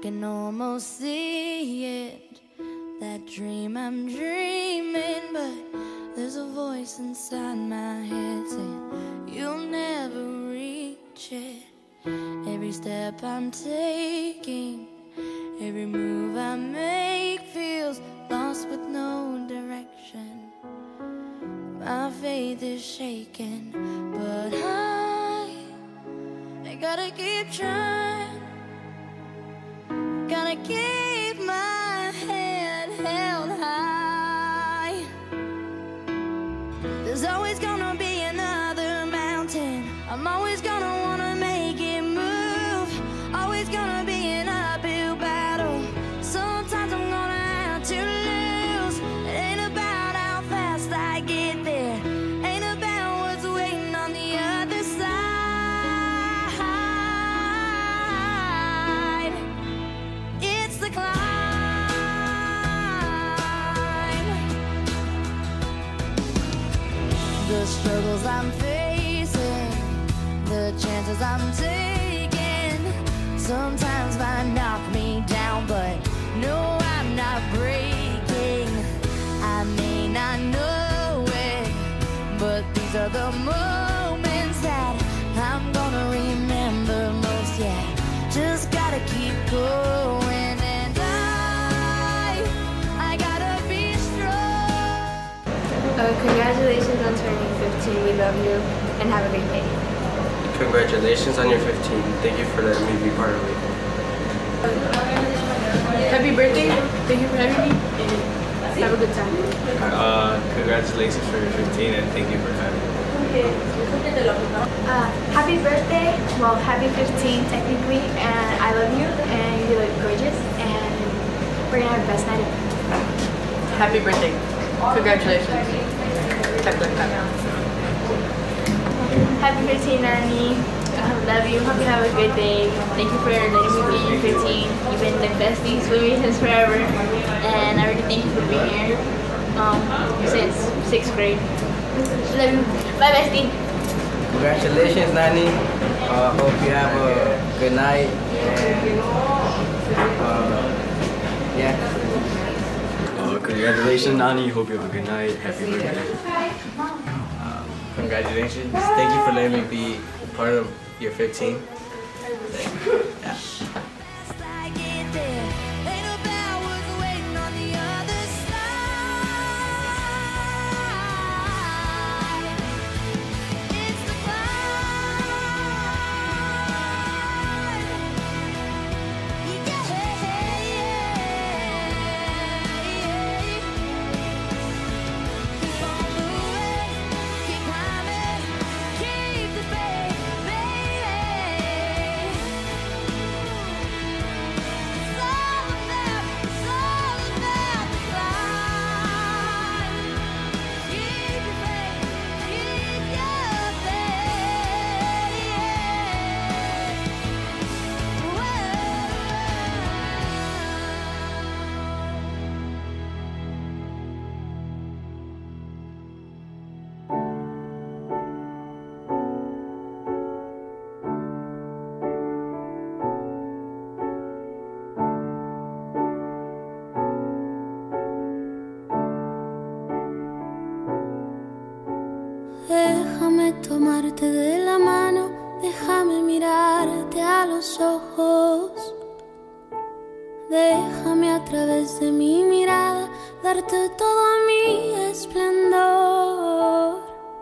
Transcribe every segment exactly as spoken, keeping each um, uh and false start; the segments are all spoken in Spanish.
can almost see it, that dream I'm dreaming, but there's a voice inside my head saying you'll never reach it. Every step I'm taking, every move I make feels lost with no direction. My faith is shaking, but I, I gotta keep trying. Gotta keep my head held high. There's always gonna be another mountain. I'm always gonna wanna make it move. Always gonna be an uphill battle. Sometimes I'm gonna have to lose. It ain't about how fast I get there, ain't about what's waiting on the other side. It's the climb. The struggles I'm facing, the chances I'm taking, sometimes might knock me down, but no, I'm not breaking. I may not know it, but these are the moments that I'm gonna remember most. Yeah, just gotta keep going, and I, I gotta be strong. Uh, congratulations on turning fifteen. We love you, and have a great day. Congratulations on your fifteen. Thank you for letting me be part of it. Happy birthday. Thank you for having me. Have a good time. Uh, congratulations for your fifteen and thank you for having me. Uh, happy birthday. Well, happy fifteen technically, and I love you, and you look gorgeous, and we're gonna have the best night ever. Happy birthday. Congratulations. Happy birthday. Happy fifteen, Nani. I love you. Hope you have a good day. Thank you for letting me be your fifteen. You've been the besties with me since forever, and I really thank you for being here um, since sixth grade. Love you. Bye, bestie. Congratulations, Nani. Uh, hope you have a good night. And, uh, yeah. Uh, congratulations, Nani. Hope you have a good night. Happy birthday. Uh, congratulations. Thank you for letting me be part of your fifteen. Yeah. Déjame tomarte de la mano, déjame mirarte a los ojos. Déjame a través de mi mirada darte todo mi esplendor.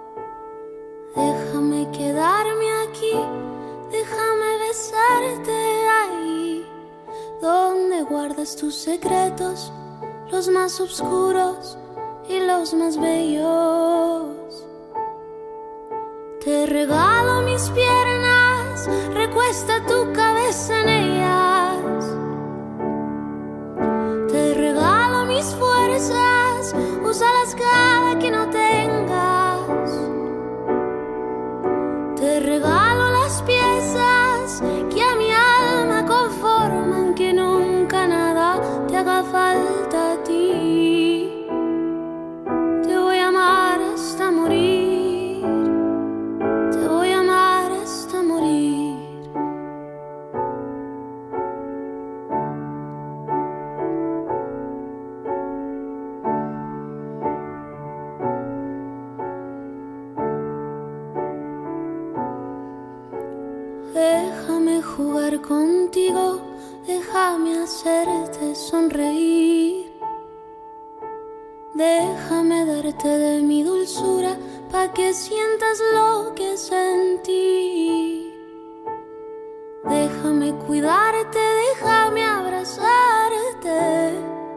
Déjame quedarme aquí, déjame besarte ahí, donde guardas tus secretos, los más oscuros y los más bellos. Te regalo mis piernas, recuesta tu cabeza en ellas. Te regalo mis fuerzas, úsalas cada que no tengas. Te regalo las piezas que a mi alma conforman, que nunca nada te haga falta a ti. Te voy a amar hasta morir. Déjame jugar contigo, déjame hacerte sonreír. Déjame darte de mi dulzura pa' que sientas lo que sentí. Déjame cuidarte, déjame abrazarte.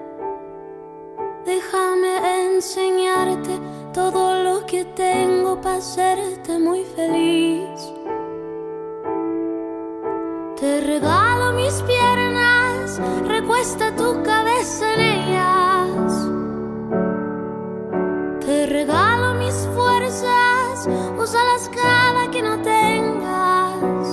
Déjame enseñarte todo lo que tengo pa' hacerte muy feliz. Te regalo mis piernas, recuesta tu cabeza en ellas. Te regalo mis fuerzas, úsalas cada que no tengas.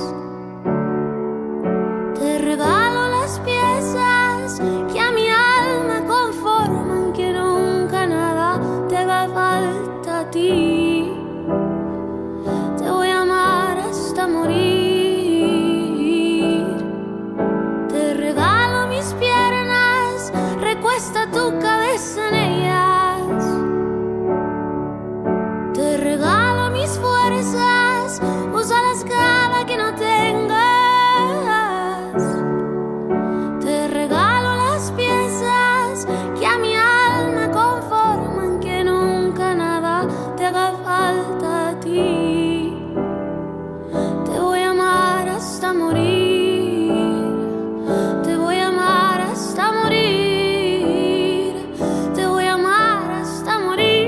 Te regalo las piezas que a mi alma conforman, que nunca nada te haga falta a ti. Te voy a amar hasta morir. Te regalo mis piernas, recuesta tu cabeza en ellas. Te regalo mis fuerzas, úsalas cada que no tengas. Te regalo las piezas que a mi alma conforman, que nunca nada te haga falta a ti. Te voy a amar hasta morir. Te voy a amar hasta morir. Te voy a amar hasta morir.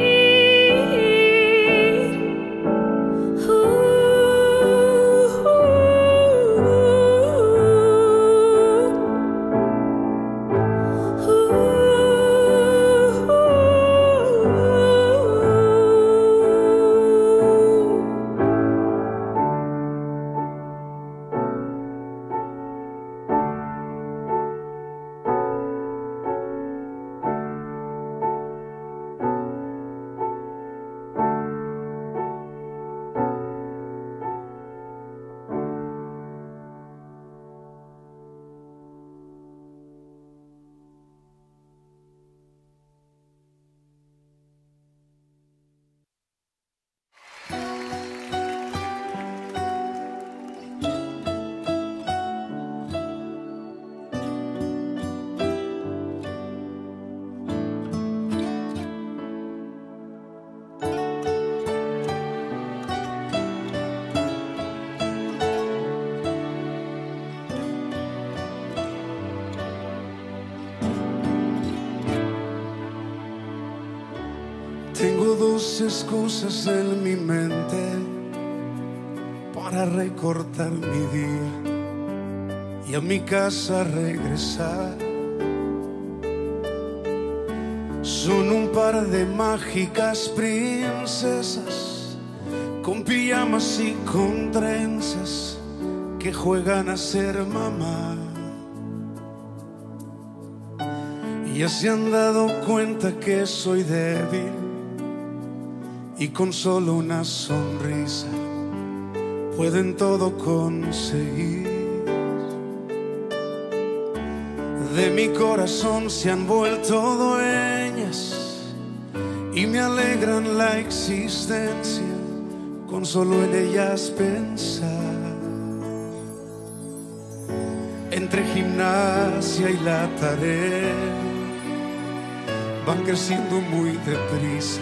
Tengo dos excusas en mi mente para recortar mi día y a mi casa regresar. Son un par de mágicas princesas con pijamas y con trenzas que juegan a ser mamá. Y ya se han dado cuenta que soy débil y con solo una sonrisa pueden todo conseguir. De mi corazón se han vuelto dueñas y me alegran la existencia con solo en ellas pensar. Entre gimnasia y la tarea van creciendo muy deprisa.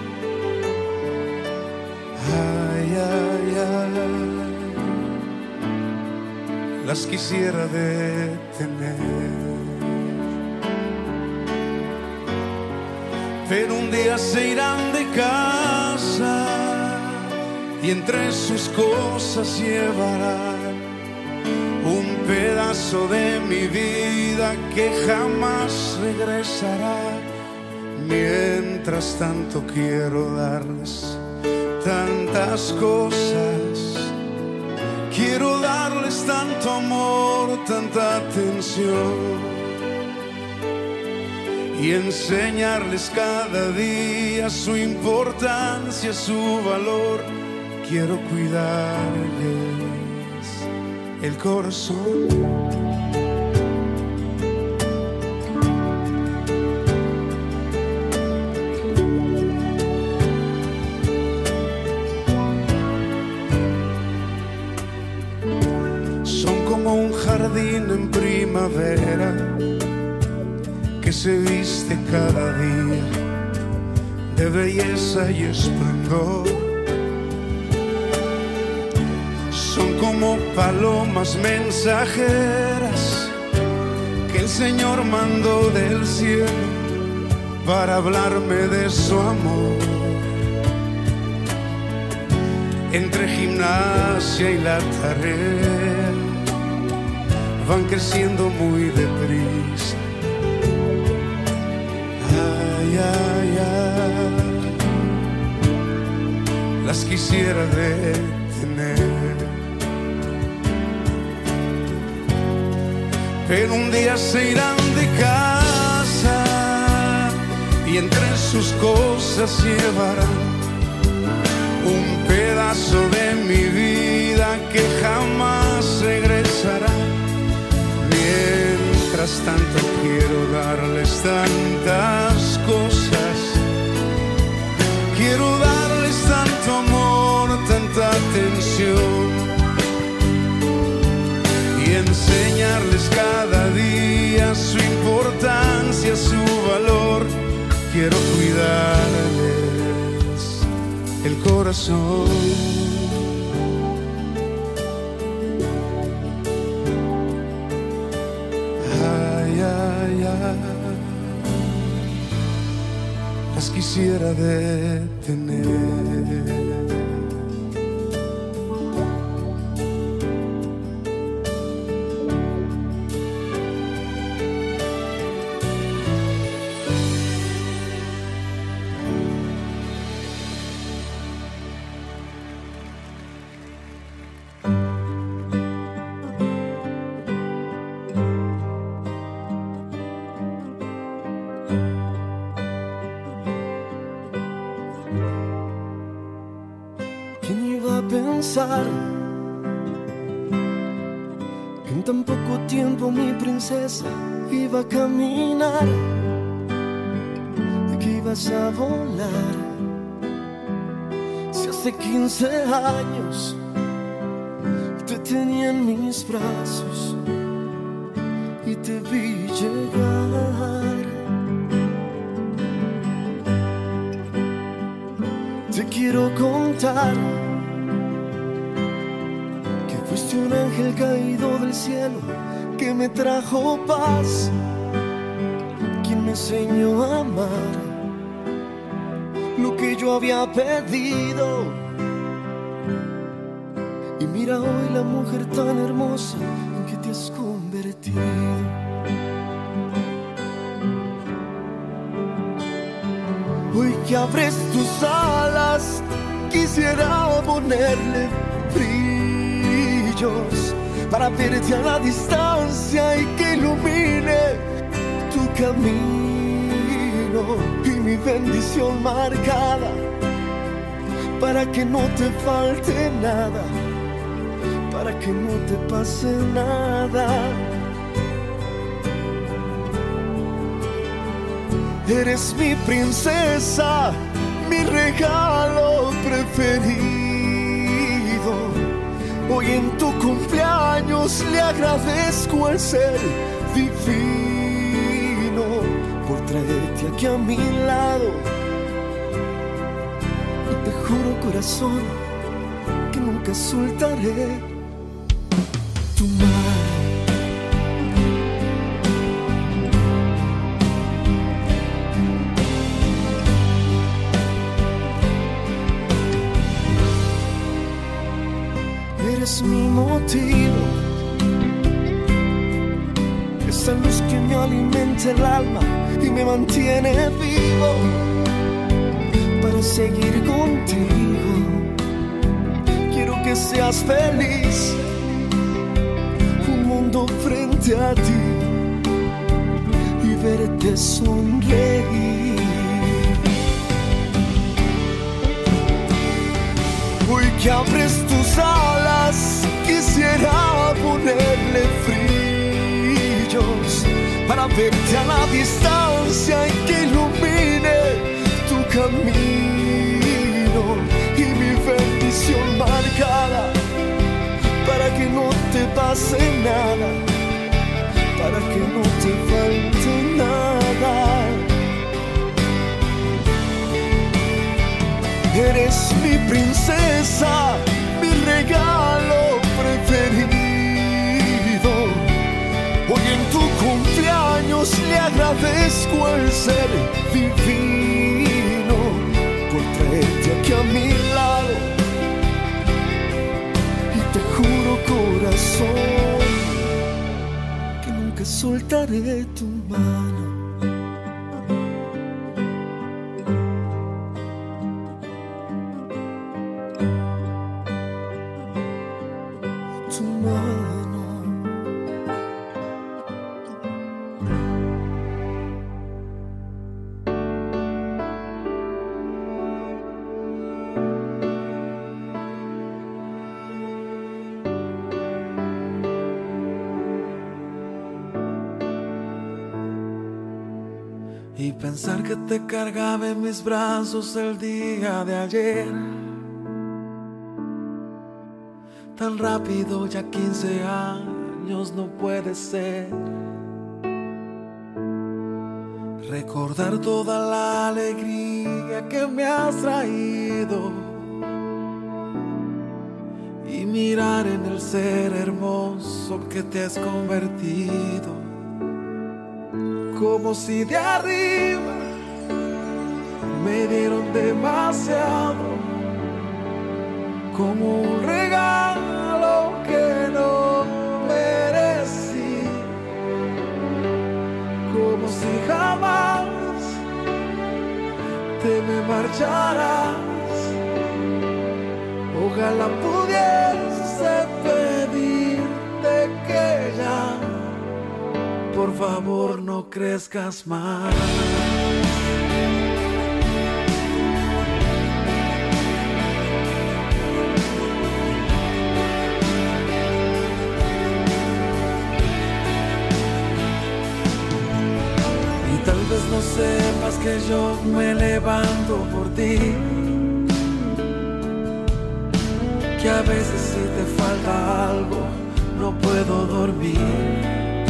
Ay, ay, ay, las quisiera detener, pero un día se irán de casa y entre sus cosas llevarán un pedazo de mi vida que jamás regresará. Mientras tanto quiero darles tantas cosas, quiero darles tanto amor, tanta atención y enseñarles cada día su importancia, su valor. Quiero cuidarles el corazón. jardín en primavera que se viste cada día de belleza y esplendor. Son como palomas mensajeras que el Señor mandó del cielo para hablarme de su amor. Entre gimnasia y la tarea van creciendo muy deprisa. Ay, ay, ay, las quisiera detener, pero un día se irán de casa y entre sus cosas llevarán un pedazo de mi vida que jamás regresará. Mientras tanto quiero darles tantas cosas, quiero darles tanto amor, tanta atención, y enseñarles cada día su importancia, su valor. Quiero cuidarles el corazón. Ay, ay, ay, las quisiera detener. Que en tan poco tiempo mi princesa iba a caminar, que ibas a volar. Si hace quince años te tenía en mis brazos y te vi llegar, te quiero contar fuiste un ángel caído del cielo que me trajo paz, quien me enseñó a amar lo que yo había pedido. Y mira hoy la mujer tan hermosa en que te has convertido. Hoy que abres tus alas, quisiera ponerle brillos para verte a la distancia y que ilumine tu camino y mi bendición marcada para que no te falte nada, para que no te pase nada. Eres mi princesa, mi regalo preferido. Hoy en tu cumpleaños le agradezco el ser divino por traerte aquí a mi lado. Y te juro, corazón, que nunca soltaré tu mano. Eres mi motivo, esa luz que me alimenta el alma y me mantiene vivo para seguir contigo. Quiero que seas feliz, un mundo frente a ti y verte sonreír. Hoy que abres tus alas, quisiera ponerle brillos para verte a la distancia y que ilumine tu camino y mi bendición marcada para que no te pase nada, para que no te falte nada. Eres mi princesa, mi regalo preferido. Hoy en tu cumpleaños le agradezco el ser divino por traerte aquí a mi lado. Y te juro, corazón, que nunca soltaré tu mano. Tu mano. Y pensar que te cargaba en mis brazos el día de ayer, tan rápido, ya quince años no puede ser. Recordar toda la alegría que me has traído y mirar en el ser hermoso que te has convertido. Como si de arriba me dieron demasiado, como un regalo que no merecí, como si jamás te me marcharas. Ojalá pudiese pedirte que ya, por favor, no crezcas más. Y tal vez no sepas que yo me levanto por ti, que a veces si te falta algo no puedo dormir,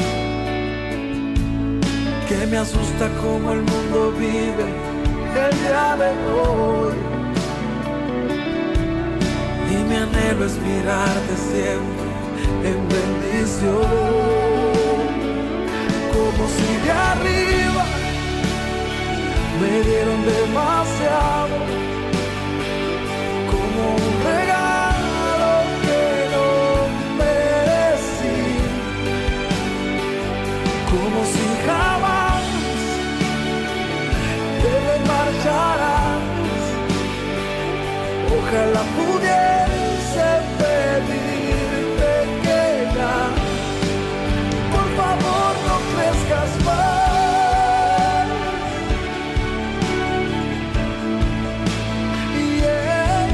que me asusta cómo el mundo vive el día de hoy. Y mi anhelo es mirarte siempre en bendición, como si de arriba me dieron demasiado, como un regalo que no merecí, como si jamás te marcharás. Ojalá pudiese pedirte que ya, por favor, no crezcas más. Yeah.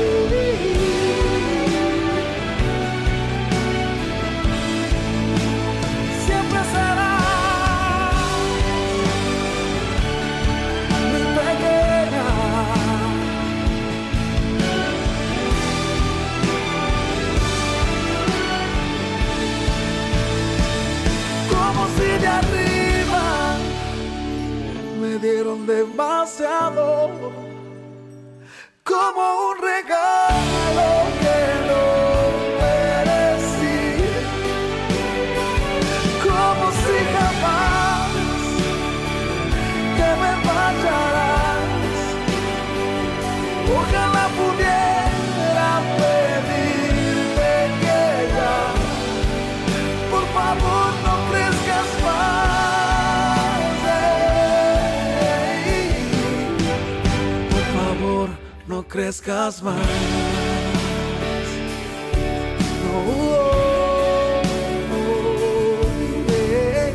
Siempre será mi pequeña. Como si de arriba me dieron demasiado, como un regalo que no merecí, como si jamás te me fallarás. Ojalá pudiera pedirte que ya, por favor, no crezcas más. Ey. Por favor, no crezcas más. No, no, ey.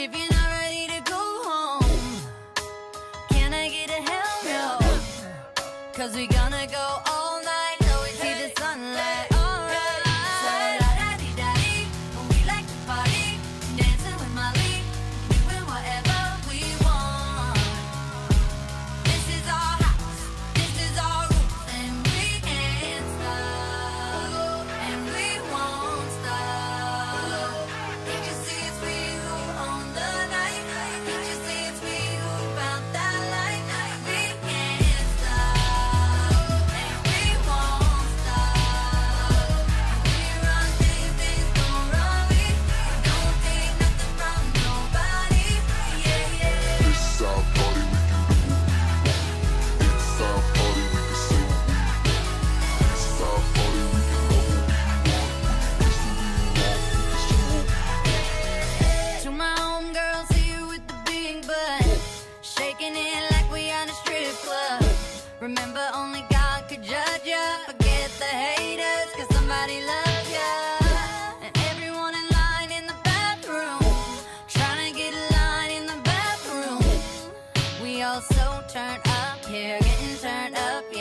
If you're not ready to go home, can I get a hell no? Cause we gonna go all night till we see the sunlight. Alright, so la-da-dee-da-dee, we like to party, dancing with Molly, doing whatever we want. This is our house, this is our rules, and we can't stop, and we won't stop. Can't you see it's we who own the night? Can't you see it's we who found that light? We can't stop, and we won't stop. We run things, things don't run we. Don't take nothing from nobody. Yeah, yeah. This is our party, we can do what we want. It's our party, we can say what we want. This is our party, we can love what we want. We can kiss who we want, we can do what we want. To my homegirls here with the big butt, shaking it like we on a strip club. Remember, only God could judge ya. Forget the haters, cause somebody loves ya. And everyone in line in the bathroom, trying to get a line in the bathroom. We all so turned up here, getting turned up